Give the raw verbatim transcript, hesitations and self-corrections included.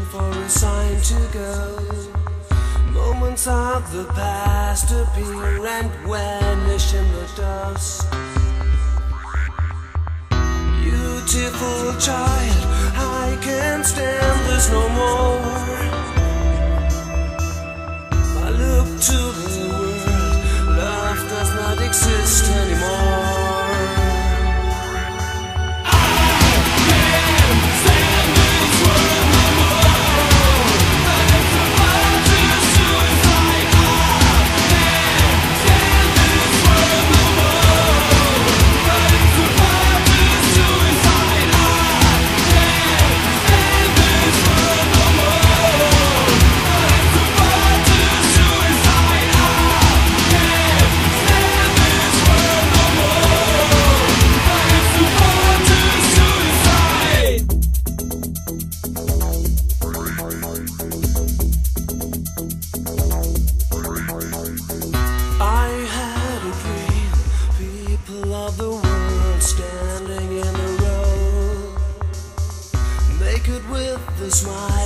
for a sign to go. Moments of the past appear and vanish in the dust. Beautiful child, I can't stand this no more. I look to the world, love does not exist anymore. Of the world standing in a row, naked with a smile.